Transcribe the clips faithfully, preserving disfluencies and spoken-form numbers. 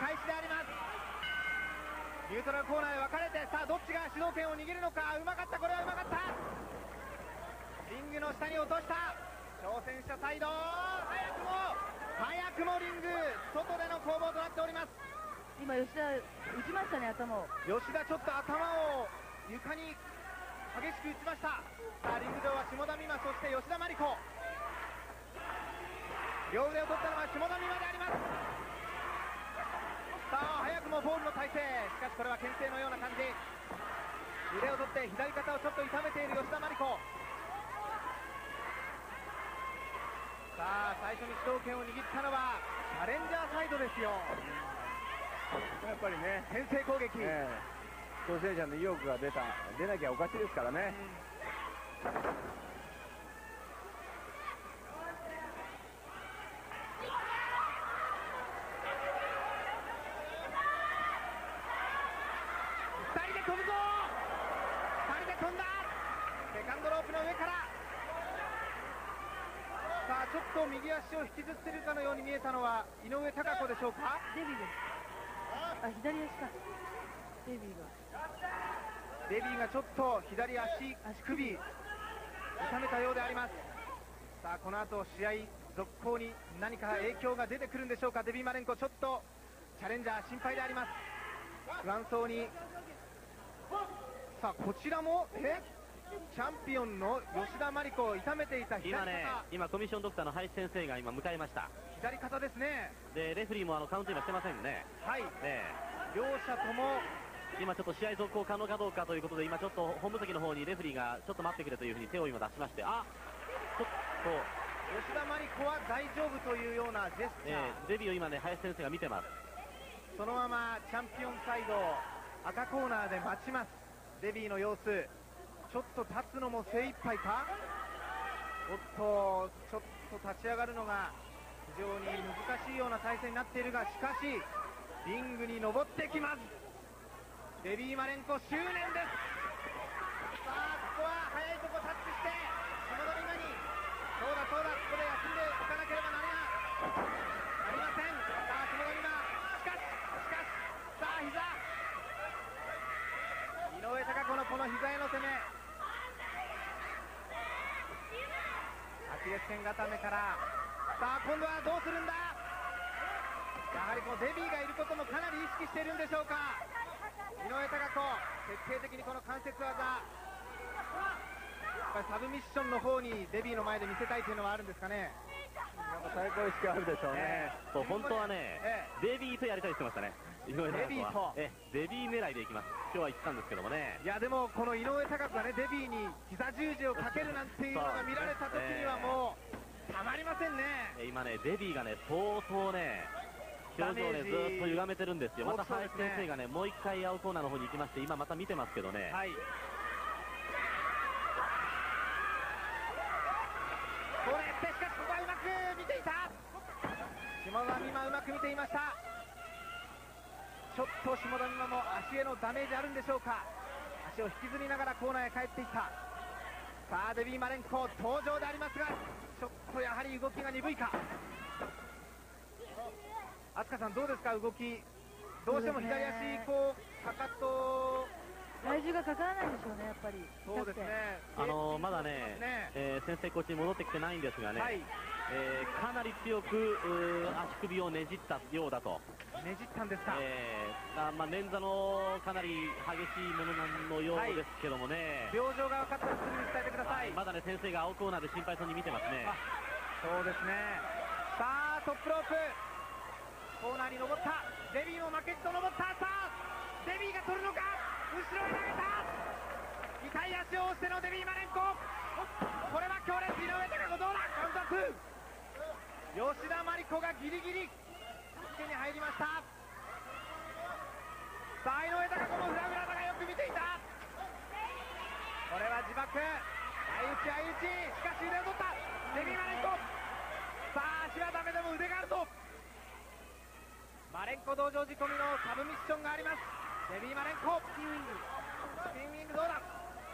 開始であります。ニュートラルコーナーで分かれて、さあどっちが主導権を握るのか。うまかった、これはうまかった。リングの下に落とした。挑戦者サイド、早くも早くもリング外での攻防となっております。 今吉田打ちましたね、頭を。 吉田ちょっと頭を床に激しく打ちました。さあリング上は下田美馬、そして吉田真理子。両腕を取ったのは下田美馬であります。さあ早くもフォールの体勢。しかしこれは牽制のような感じ。腕を取って左肩をちょっと痛めている吉田真理子。さあ最初に主導権を握ったのはチャレンジャーサイドですよ。 やっぱりね、 先制攻撃、 えー、挑戦者の意欲が出た出なきゃおかしいですからね。 ふたりで飛ぶぞ。ふたりで飛んだ。セカンドロープの上から。さあちょっと右足を引きずってるかのように見えたのは井上貴子でしょうか。 デビーです。あ、左足か。デビーがデビーがちょっと左足首痛めたようであります。さあこの後試合続行に何か影響が出てくるんでしょうか。デビー・マレンコちょっとチャレンジャー心配であります。不安そうに。さあこちらもえチャンピオンの吉田真理子を痛めていた左肩。 今ね、今コミッションドクターの林先生が今迎えました。 左肩ですね。 でレフェリーもあのカウント今してませんね。 はい、 ね、 両者とも今ちょっと試合続行可能かどうかということで、今ちょっと本部席の方にレフェリーがちょっと待ってくれというふうに手を今出しまして、あちょっ吉田真理子は大丈夫というようなジェスと、 チャー、 えー、デビューを今ね林先生が見てます。 そのままチャンピオンサイド赤コーナーで待ちます。デビーの様子、ちょっと立つのも精一杯か。おっとちょっと立ち上がるのが非常に難しいような体勢になっているが、しかしリングに登ってきます。デビー・マレンコ執念です。さあここは早いとこタッチして下田美馬に、そうだそうだ、ここで休んでおかなければなりまなりません。さあ下田美馬、しかししかしさあ膝、井上貴子のこの膝への攻め、アキレス腱固めから、さあ今度はどうするんだ。やはりこのデビーがいることもかなり意識しているんでしょうか。井上貴子、徹底的にこの関節技、やっぱりサブミッションの方にデビーの前で見せたいというのはあるんですかね。 なんか最高意識あるでしょうね。 えーそう本当はね、 えデビーとやりたいって言ってましたね、井上デビーとはえデビー狙いでいきます。今日は言ったんですけどもね。 いやでもこの井上貴子がねデビーに膝十字をかけるなんていうのが見られた時にはもうたまりませんね。 え今ねデビーがね相当ね表情をねずっと歪めてるんですよ。また林先生がねもう一回青コーナーの方に行きまして、今また見てますけどね、 はい、これってしかしここはうまく見ていた。下田美馬うまく見ていました。ちょっと下田美馬も足へのダメージあるんでしょうか。足を引きずりながらコーナーへ帰っていった。さあデビー・マレンコ登場でありますが、ちょっとやはり動きが鈍いか。飛鳥さんどうですか、動きどうしても左足こうかかと体重がかからないんでしょうね、やっぱり。 そうですね、 あのー、まだね、えー、先生コーチに戻ってきてないんですがね、はい、えー、かなり強く足首をねじったようだと。 ねじったんですか。 えー、あまあ、捻挫のかなり激しいものなのようですけどもね、 はい、病状が分かったらすぐに伝えてください。 まだね先生が青コーナーで心配そうに見てますね。 そうですね。さあトップロープコーナーに登った。デビーも負けじと登った。さあデビーが取るのか、後ろへ投げた。痛い足を押してのデビー・マレンコ、これは強烈。井上貴子どうだ、カウントアップ。吉田真理子がギリギリ手に入りました。さあ井上貴子もフラフラだがよく見ていた。これは自爆、相打ち相打ち、しかし腕を取ったデビー・マレンコ。さあ足はダメでも腕があると。マレンコ道場仕込みのサブミッションがあります。デビー・マレンコスピンウィング、スピンウィングどうだ。い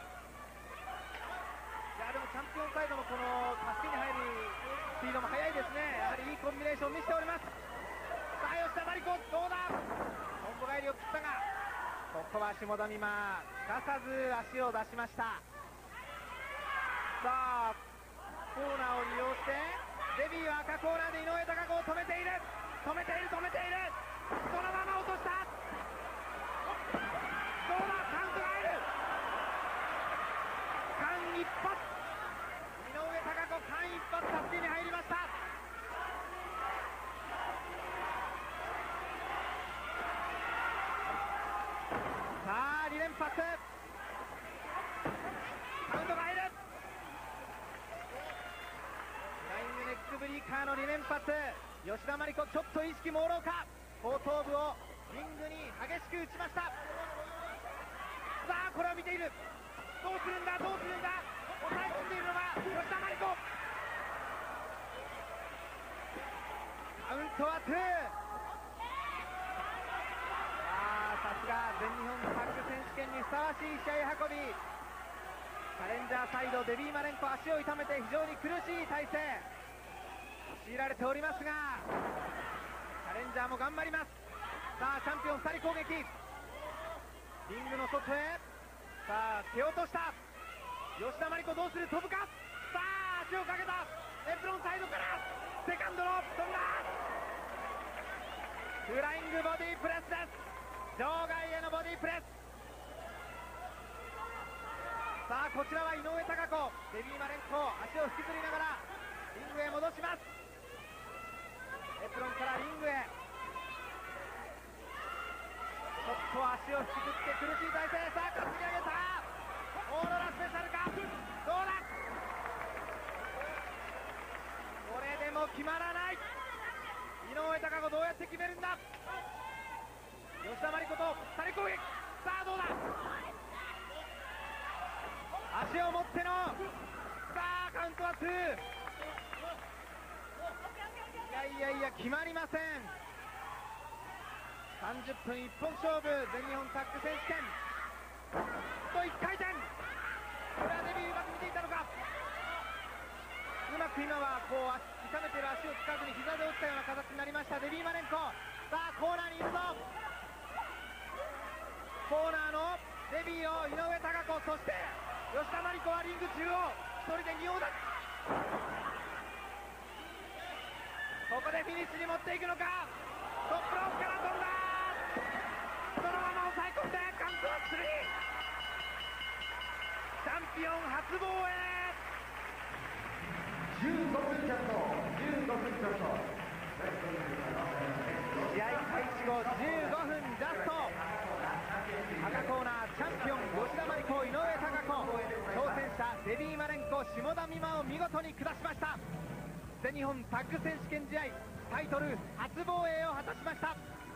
やでもチャンピオンサイドのこの助けに入るスピードも速いですね。やはりいいコンビネーションを見せております。ささあ吉田麻里子どうだ、トンボ返りを切ったが、ここは下田美馬すかさず足を出しました。さあコーナーを利用してデビーは赤コーナーで井上貴子を止めている止めている止めている、そのまま落とした、どうだ、カウントが入る、間一髪、井上貴子間一髪助けに入りました。さあに連発、カウントが入る、フライングネックブリーカーのに連発、吉田麻里子ちょっと意識朦朧か、後頭部をリングに激しく打ちました。さあこれを見ている、どうするんだどうするんだ、抑え込んでいるのは吉田麻里子、カウントはツー。さすが全日本タッグ選手権にふさわしい試合運び、チャレンジャーサイドデビー・マレンコ足を痛めて非常に苦しい体勢強いられておりますが、チャレンジャーも頑張ります。さあチャンピオンふたり攻撃、リングの外へ、さあ蹴落とした、吉田麻里子どうする、飛ぶか、さあ足をかけた、エプロンサイドからセカンドロープ飛んだ、フライングボディープレスです、場外へのボディープレス。さあこちらは井上貴子、デビー・マレンコ足を引きずりながらリングへ戻します。エプロンからリングへ、ちょっと足を引きずって苦しい体勢、さあ担ぎ上げた、オーロラスペシャルか、どうだ、これでも決まらない、井上貴子どうやって決めるんだ、吉田麻里子とふたり攻撃、さあどうだ、足を持っての、さあカウントはツー、いやいやいや決まりません。さんじゅっぷん一本勝負、全日本タッグ選手権といっかい転、これはデビューうまく見ていたのか、うまく今はこう痛めている足を使わずに膝で打ったような形になりましたデビー・マレンコ。さあコーナーにいるぞ、コーナーのデビーを井上貴子、そして吉田麻里子はリング中央一人で仁王立ち、ここでフィニッシュに持っていくのか、トップロープから飛んだ、そのまま抑え込んでカウントはスリー、チャンピオン初防衛、 じゅうごふんちょっと、じゅうごふんちょっと。 試合開始後じゅうごふんジャスト、赤コーナーチャンピオン吉田麻里子、井上貴子、挑戦者デビー・マレンコ、下田美馬を見事に下しました。全日本タッグ選手権試合タイトル初防衛を果たしました。